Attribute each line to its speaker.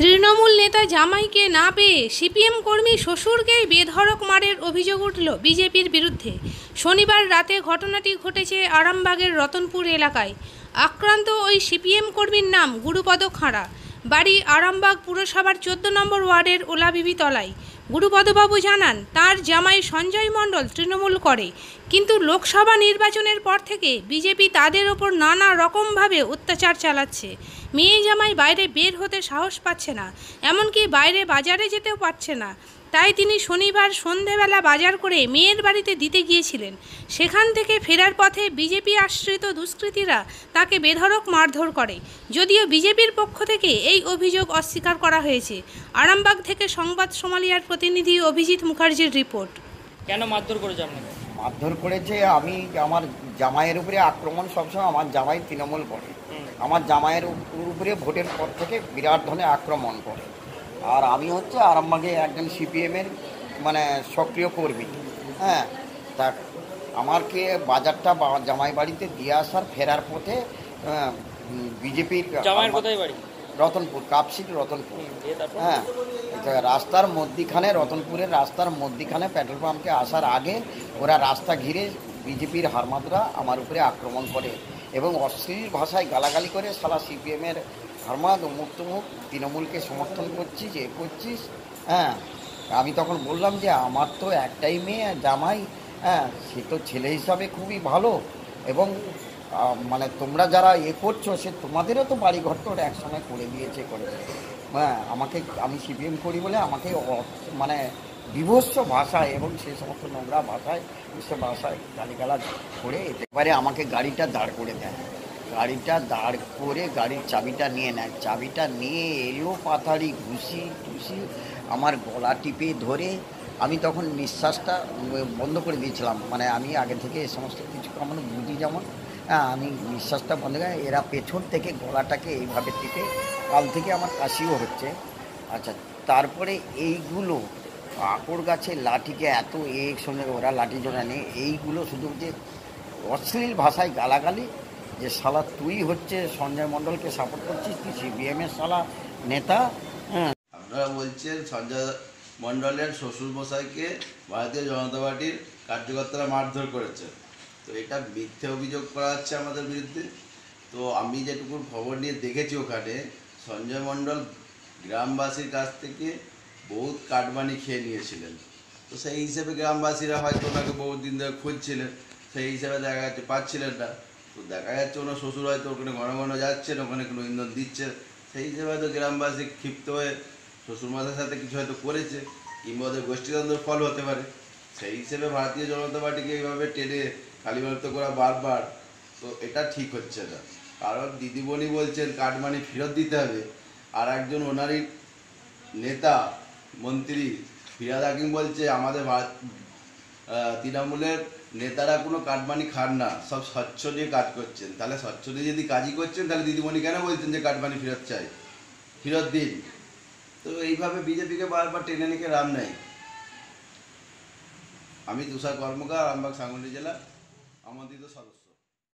Speaker 1: তৃণমূল নেতা জামাইকে না পেয়ে সিপিএম কর্মী শ্বশুরকেই বেধড়ক মারের অভিযোগ উঠল বিজেপির বিরুদ্ধে। শনিবার রাতে ঘটনাটি ঘটেছে আরামবাগের রতনপুর এলাকায়। আক্রান্ত ওই সিপিএম কর্মীর নাম গুরুপদ খাঁড়া, বাড়ি আরামবাগ পুরসভার 14 নম্বর ওয়ার্ডের ওলাবিবি তলায়। গুরুপদবাবু জানান, তার জামাই সঞ্জয় মণ্ডল তৃণমূল করে, কিন্তু লোকসভা নির্বাচনের পর থেকে বিজেপি তাদের ওপর নানা রকমভাবে অত্যাচার চালাচ্ছে। মেয়ে জামাই বাইরে বের হতে সাহস পাচ্ছে না, এমনকি বাইরে বাজারে যেতেও পারছে না। তাই তিনি শনিবার সন্ধেবেলা বাজার করে মেয়ের বাড়িতে দিতে গিয়েছিলেন। সেখান থেকে ফেরার পথে বিজেপি আশ্রিত দুষ্কৃতীরা তাকে বেধড়ক মারধর করে। যদিও বিজেপির পক্ষ থেকে এই অভিযোগ অস্বীকার করা হয়েছে। আরামবাগ থেকে সংবাদ সোমালিয়ার প্রতিনিধি অভিজিৎ মুখার্জির রিপোর্ট।
Speaker 2: কেন মারধর করেছে আপনাকে?
Speaker 3: মারধর করেছে, আমি আমার জামাইয়ের উপরে আক্রমণ সবসময়। আমার জামাই তৃণমূল করে, আমার জামাইয়ের উপরে ভোটের পর থেকে বিরাট ধরনের আক্রমণ করে। আর আমি হচ্ছে আরামবাগে একজন সিপিএমের সক্রিয় কর্মী। হ্যাঁ, তা আমাকে বাজারটা জামাই বাড়িতে দিয়ে আসার ফেরার পথে বিজেপির
Speaker 2: কোথায় বাড়ি?
Speaker 3: রতনপুর, কাপসিট রতনপুর। হ্যাঁ, রাস্তার মধ্যিখানে, রতনপুরের রাস্তার মধ্যিখানে পেট্রোল পাম্পকে আসার আগে ওরা রাস্তা ঘিরে বিজেপির হারমাদরা আমার উপরে আক্রমণ করে এবং অশ্লীল ভাষায় গালাগালি করে, সালা সিপিএমের হারমাদ অমুক তমুক, তৃণমূলকে সমর্থন করছিস, এ করছিস। হ্যাঁ, আমি তখন বললাম যে আমার তো একটাই মেয়ে জামাই, হ্যাঁ, সে তো ছেলে হিসাবে খুবই ভালো, এবং তোমরা যারা করছো সে তোমাদেরও তো বাড়িঘর তো একসময় করে দিয়েছে। হ্যাঁ, আমি সিপিএম করি বলে আমাকে বিভৎস ভাষায় এবং সেই সমস্ত নোংরা ভাষায়, বিশ্বস্ত ভাষায় গালিগালাজ করে একেবারে আমাকে গাড়িটা দাঁড় করে দেয়। গাড়িটা দাঁড় করে গাড়ির চাবিটা নিয়ে নেয়। চাবিটা নিয়ে এলো পাতাড়ি ঘুষি টুসি আমার গলা টিপে ধরে। আমি তখন নিঃশ্বাসটা বন্ধ করে দিয়েছিলাম, আমি আগে থেকে এ সমস্ত কিছু আমার বুঝি যেমন। হ্যাঁ, আমি নিঃশ্বাসটা বন্ধ করে, এরা পেছন থেকে গলাটাকে এইভাবে টিপে, কাল থেকে আমার কাশিও হচ্ছে। আচ্ছা, তারপরে এইগুলো আকড় গাছের লাঠিকে এত সঙ্গে ওরা লাঠি জোড়া নেই, এইগুলো শুধু যে অশ্লীল ভাষায় গালাগালি, যে শালা তুই হচ্ছে সঞ্জয় মণ্ডলকে সাপোর্ট করছিস, তুই সিপিএমের শালা নেতা। হ্যাঁ,
Speaker 4: আপনারা বলছেন সঞ্জয় মণ্ডলের শ্বশুরমশাইকে ভারতীয় জনতা পার্টির কার্যকর্তারা মারধর করেছে, তো এটা মিথ্যে অভিযোগ করা হচ্ছে আমাদের বিরুদ্ধে। তো আমি যেটুকু খবর নিয়ে দেখেছি, ওখানে সঞ্জয় মণ্ডল গ্রামবাসীর কাছ থেকে বহুত কাটমানি খেয়ে নিয়েছিলেন। তো সেই হিসেবে গ্রামবাসীরা হয়তো ওনাকে বহুত দিন ধরে খুঁজছিলেন, সেই হিসেবে দেখা যাচ্ছে পাচ্ছিলেন না। তো দেখা যাচ্ছে ওনার শ্বশুর হয়তো ওখানে ঘন ঘন যাচ্ছেন, ওখানে কোনো ইন্ধন দিচ্ছে, সেই হিসেবে হয়তো গ্রামবাসী ক্ষিপ্ত হয়ে শ্বশুরমশাইয়ের সাথে কিছু হয়তো করেছে, কিংবা ওদের গোষ্ঠীদ্বন্দ্বের ফল হতে পারে। সেই হিসেবে ভারতীয় জনতা পার্টিকে এইভাবে টেনে কালিমালিপ্ত করা বারবার, তো এটা ঠিক হচ্ছে না। কারণ দিদিমণি বলছেন কাটমানি ফেরত দিতে হবে, আর একজন ওনারই নেতা মন্ত্রী ফিরাদ হাকিম বলছে আমাদের তৃণমূলের নেতারা কোনো কাটমানি খান না, সব স্বচ্ছ নিয়ে কাজ করছেন। তাহলে স্বচ্ছ নিয়ে যদি কাজই করছেন, তাহলে দিদিমণি কেন বলছেন যে কাটমানি ফেরত চাই, ফেরত দিন? তো এইভাবে বিজেপিকে বারবার টেনে নিকে রাম নেই। আমি তুষার কর্মকার, আরামবাগ সাংগঠনিক জেলা আমন্ত্রিত সদস্য।